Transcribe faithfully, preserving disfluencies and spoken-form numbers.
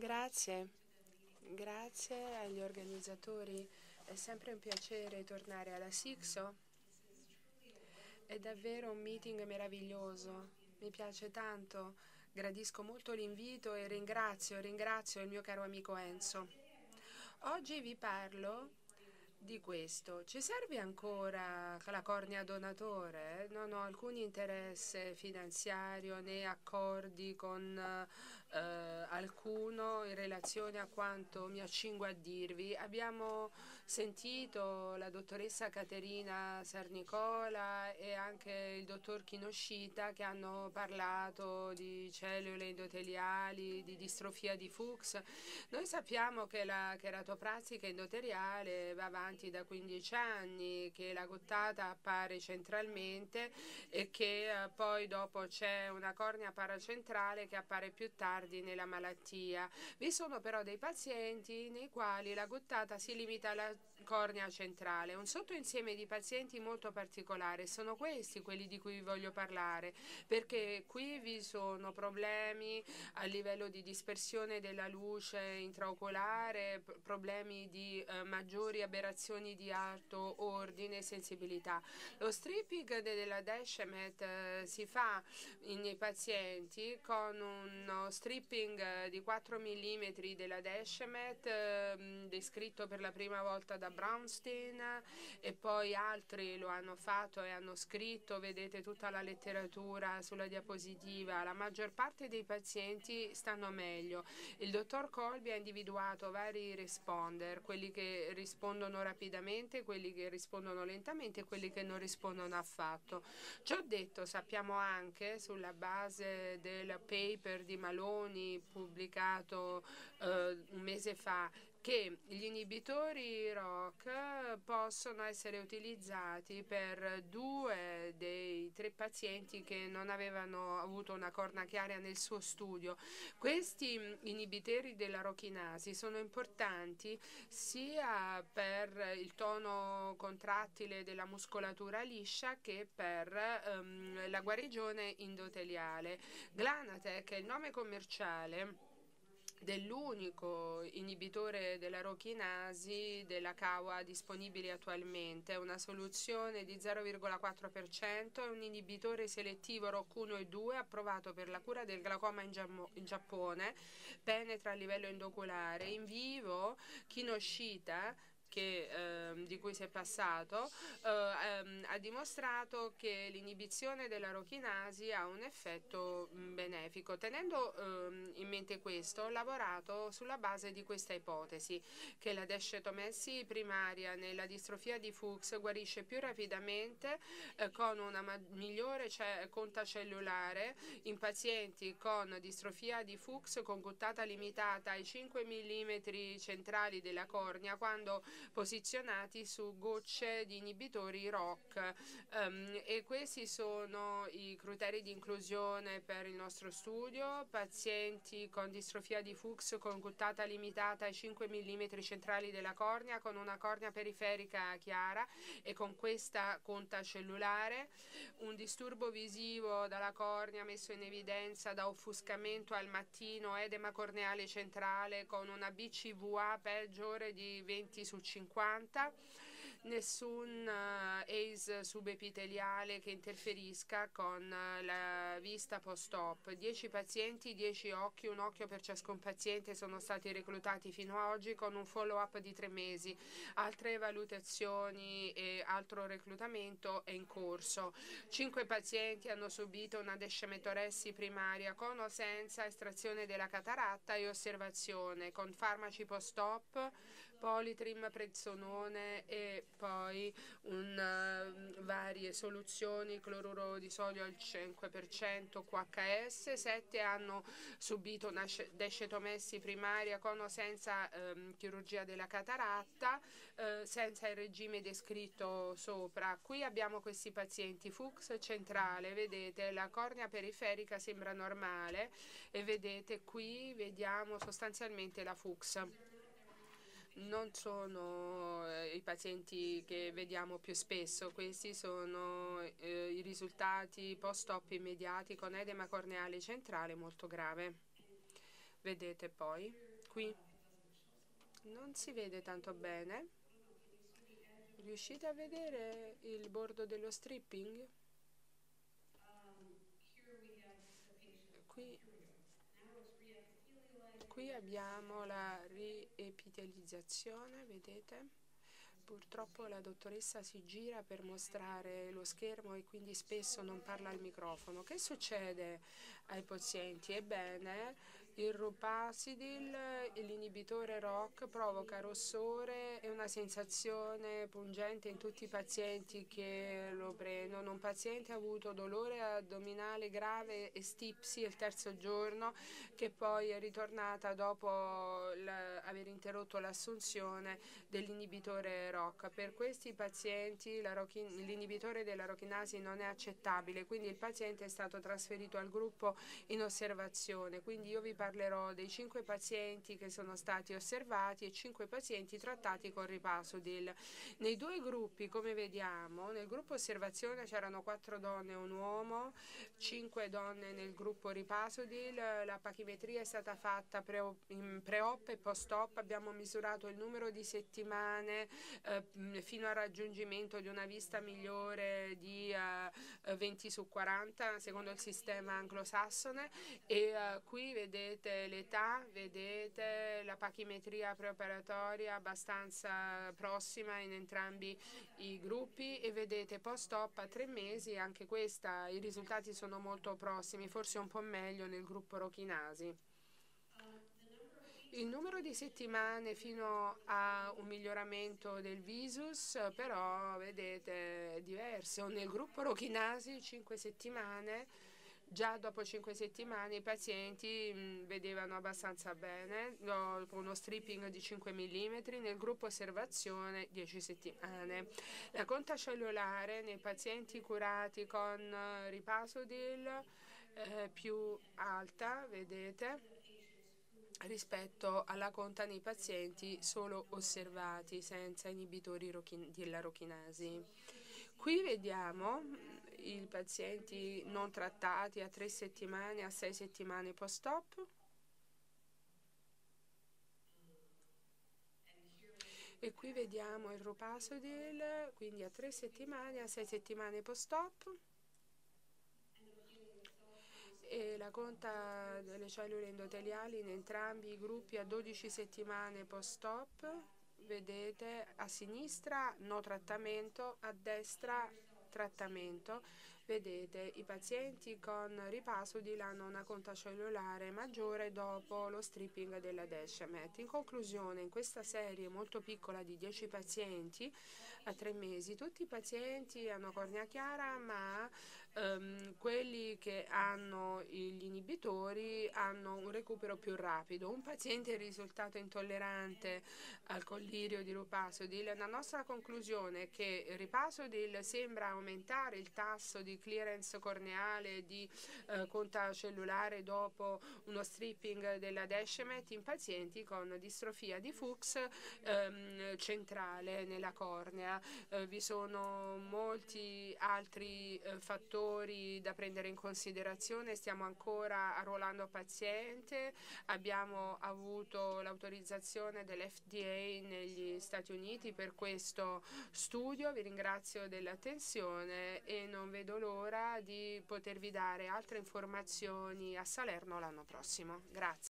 Grazie, grazie agli organizzatori. È sempre un piacere tornare alla Sixo. È davvero un meeting meraviglioso. Mi piace tanto, gradisco molto l'invito e ringrazio, ringrazio il mio caro amico Enzo. Oggi vi parlo di questo. Ci serve ancora la cornea donatore? Non ho alcun interesse finanziario né accordi con eh, alcuno in relazione a quanto mi accingo a dirvi. Abbiamo sentito la dottoressa Caterina Sarnicola e anche il dottor Kinoshita che hanno parlato di cellule endoteliali, di distrofia di Fuchs. Noi sappiamo che la cheratoplastica endoteliale va avanti da quindici anni, che la gottata appare centralmente e che eh, poi dopo c'è una cornea paracentrale che appare più tardi nella malattia. Vi sono però dei pazienti nei quali la gottata si limita alla cornea centrale, un sottoinsieme di pazienti molto particolare. Sono questi quelli di cui vi voglio parlare, perché qui vi sono problemi a livello di dispersione della luce intraoculare, problemi di eh, maggiori aberrazioni di alto ordine e sensibilità. Lo stripping della Descemet eh, si fa nei pazienti con uno stripping di quattro millimetri della Descemet eh, descritto per la prima volta da Brownstein e poi altri lo hanno fatto e hanno scritto, vedete tutta la letteratura sulla diapositiva. La maggior parte dei pazienti stanno meglio. Il dottor Colby ha individuato vari responder, quelli che rispondono rapidamente, quelli che rispondono lentamente e quelli che non rispondono affatto. Ciò detto, sappiamo anche sulla base del paper di Maloni pubblicato eh, un mese fa che gli inibitori R O C possono essere utilizzati per due dei tre pazienti che non avevano avuto una corna chiara nel suo studio. Questi inibitori della rochinasi sono importanti sia per il tono contrattile della muscolatura liscia che per um, la guarigione endoteliale. Glanatec è il nome commerciale dell'unico inibitore della rochinasi della C A W A disponibile attualmente, una soluzione di zero virgola quattro per cento, è un inibitore selettivo R O C uno e due approvato per la cura del glaucoma in, in Giappone, penetra a livello endoculare, in vivo Kinoshita che, eh, di cui si è passato, eh, ehm, ha dimostrato che l'inibizione della rochinasi ha un effetto mh, benefico. Tenendo ehm, in mente questo, ho lavorato sulla base di questa ipotesi, che la descetomessi primaria nella distrofia di Fuchs guarisce più rapidamente eh, con una migliore conta cellulare in pazienti con distrofia di Fuchs con gottata limitata ai cinque millimetri centrali della cornea quando posizionati su gocce di inibitori R O C um, e questi sono i criteri di inclusione per il nostro studio: pazienti con distrofia di Fuchs con gottata limitata ai cinque millimetri centrali della cornea, con una cornea periferica chiara e con questa conta cellulare, un disturbo visivo dalla cornea messo in evidenza da offuscamento al mattino, edema corneale centrale con una B C V A peggiore di venti su cinquanta, nessun uh, A C E subepiteliale che interferisca con uh, la vista post-op. dieci pazienti, dieci occhi, un occhio per ciascun paziente sono stati reclutati fino ad oggi con un follow-up di tre mesi. Altre valutazioni e altro reclutamento è in corso. cinque pazienti hanno subito una descemetoressi primaria con o senza estrazione della cataratta e osservazione con farmaci post-op, Politrim, Prezzonone e poi un, uh, varie soluzioni, cloruro di sodio al cinque per cento, Q H S. sette hanno subito una descetomessi primaria con o senza um, chirurgia della cataratta, uh, senza il regime descritto sopra. Qui abbiamo questi pazienti Fuchs centrale, vedete la cornea periferica sembra normale e vedete qui vediamo sostanzialmente la Fuchs. Non sono eh, i pazienti che vediamo più spesso, questi sono eh, i risultati post-op immediati con edema corneale centrale molto grave. Vedete poi Qui non si vede tanto bene. Riuscite a vedere il bordo dello stripping? Qui, qui abbiamo la riepitelizzazione, vedete? Purtroppo la dottoressa si gira per mostrare lo schermo e quindi spesso non parla al microfono. Che succede ai pazienti? Ebbene, il Rupasidil, l'inibitore R O C, provoca rossore e una sensazione pungente in tutti i pazienti che lo prendono. Un paziente ha avuto dolore addominale grave e stipsi il terzo giorno, che poi è ritornata dopo aver interrotto l'assunzione dell'inibitore R O C. Per questi pazienti l'inibitore della rochinasi non è accettabile, quindi il paziente è stato trasferito al gruppo in osservazione. Quindi io vi parlerò dei cinque pazienti che sono stati osservati e cinque pazienti trattati con Ripasudil. Nei due gruppi, come vediamo, nel gruppo osservazione c'erano quattro donne e un uomo, cinque donne nel gruppo Ripasudil. La pachimetria è stata fatta in pre-op e post-op. Abbiamo misurato il numero di settimane eh, fino al raggiungimento di una vista migliore di eh, venti su quaranta secondo il sistema anglosassone, e eh, qui vedete l'età, vedete la pachimetria preoperatoria abbastanza prossima in entrambi i gruppi, e vedete post-op a tre mesi, anche questa i risultati sono molto prossimi, forse un po' meglio nel gruppo rochinasi. Il numero di settimane fino a un miglioramento del visus però vedete è diverso. Nel gruppo rochinasi cinque settimane, già dopo cinque settimane i pazienti mh, vedevano abbastanza bene, dopo uno stripping di cinque millimetri, nel gruppo osservazione dieci settimane. La conta cellulare nei pazienti curati con Ripasudil è più alta, vedete, rispetto alla conta nei pazienti solo osservati senza inibitori della rochinasi. Qui vediamo i pazienti non trattati a tre settimane, a sei settimane post-op. E qui vediamo il Ripasudil, quindi a tre settimane, a sei settimane post-op. E la conta delle cellule endoteliali in entrambi i gruppi a dodici settimane post-op, vedete a sinistra no trattamento, a destra trattamento. Vedete i pazienti con Ripasudil hanno una conta cellulare maggiore dopo lo stripping della Descemet. In conclusione, in questa serie molto piccola di dieci pazienti a tre mesi, tutti i pazienti hanno cornea chiara, ma Um, quelli che hanno gli inibitori hanno un recupero più rapido. Un paziente è risultato intollerante al collirio di Ripasudil. La nostra conclusione è che Ripasudil sembra aumentare il tasso di clearance corneale, di uh, conta cellulare dopo uno stripping della Descemet in pazienti con distrofia di Fuchs um, centrale nella cornea. Uh, vi sono molti altri uh, fattori da prendere in considerazione. Stiamo ancora arruolando paziente, abbiamo avuto l'autorizzazione dell'F D A negli Stati Uniti per questo studio. Vi ringrazio dell'attenzione e non vedo l'ora di potervi dare altre informazioni a Salerno l'anno prossimo. Grazie.